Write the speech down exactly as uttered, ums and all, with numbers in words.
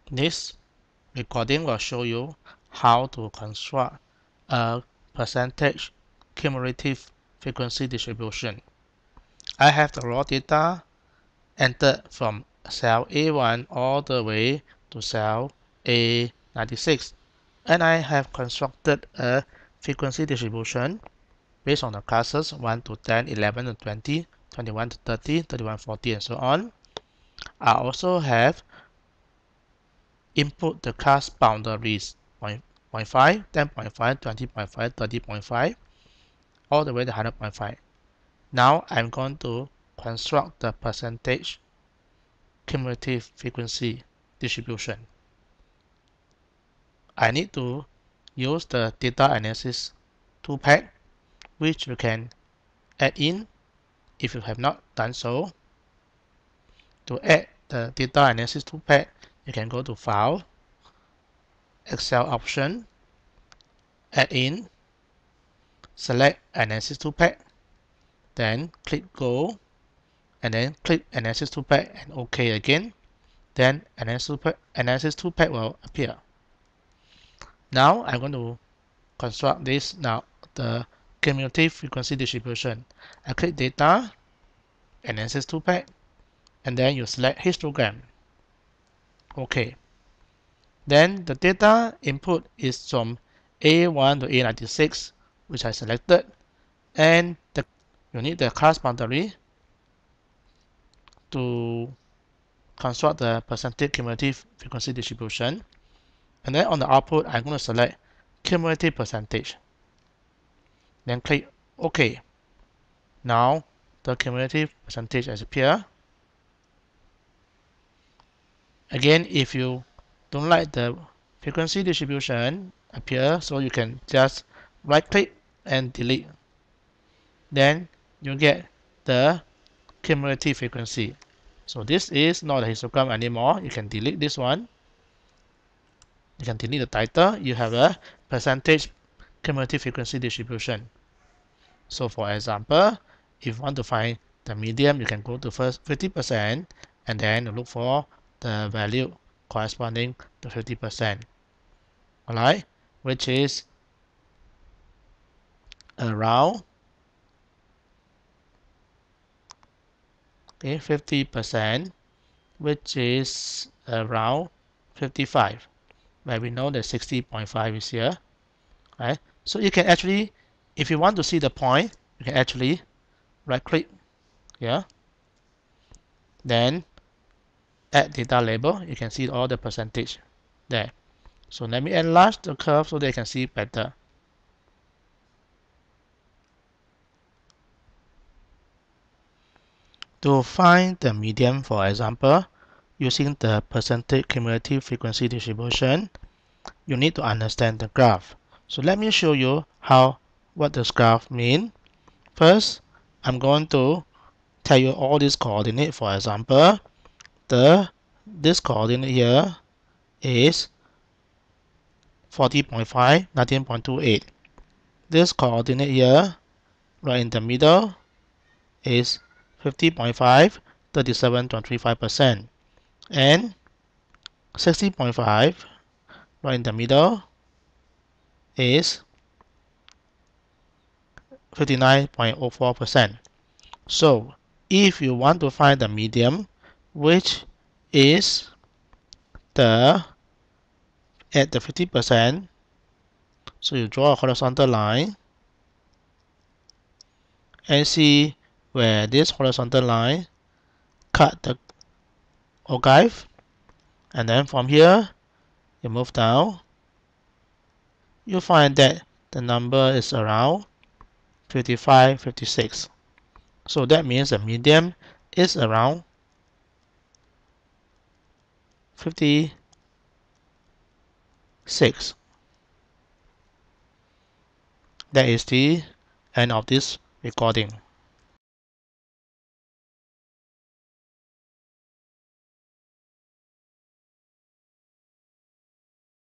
This recording will show you how to construct a percentage cumulative frequency distribution. I have the raw data entered from cell A one all the way to cell A ninety-six, and I have constructed a frequency distribution based on the classes one to ten, eleven to twenty, twenty-one to thirty, thirty-one to forty, and so on. I also have input the class boundaries zero point five, ten point five, twenty point five, thirty point five, all the way to one hundred point five. Now I'm going to construct the percentage cumulative frequency distribution. I need to use the data analysis two-pack, which you can add in if you have not done so. To add the data analysis two-pack, you can go to File, Excel option, Add in, select Analysis two-pack, then click Go, and then click Analysis two-pack and OK again. Then Analysis two-pack will appear. Now I'm going to construct this now, the cumulative frequency distribution. I click Data, Analysis two-pack, and then you select histogram. OK. Then the data input is from A one to A ninety-six, which I selected, and the, you need the class boundary to construct the percentage cumulative frequency distribution. And then on the output, I'm going to select cumulative percentage. Then click OK. Now the cumulative percentage has appeared. Again, if you don't like the frequency distribution appear, so you can just right click and delete. Then you get the cumulative frequency. So this is not a histogram anymore. You can delete this one. You can delete the title. You have a percentage cumulative frequency distribution. So for example, if you want to find the median, you can go to first fifty percent and then look for the value corresponding to fifty percent. Alright, which is around okay, fifty percent, which is around fifty-five, where we know that sixty point five is here. Right? So you can actually, if you want to see the point, you can actually right click here, then add data label. You can see all the percentage there. So let me enlarge the curve so they can see better. To find the median, for example, using the percentage cumulative frequency distribution, you need to understand the graph. So let me show you how what this graph means. First, I'm going to tell you all these coordinates. For example, the this coordinate here is forty point five, nineteen point two eight. This coordinate here, right in the middle, is fifty point five, thirty-seven point three five percent, and sixty point five, right in the middle, is fifty-nine point zero four percent. So if you want to find the median, which is the at the fifty percent, so you draw a horizontal line and see where this horizontal line cut the ogive, and then from here you move down, you find that the number is around fifty-five, fifty-six. So that means the median is around fifty-six. That is the end of this recording.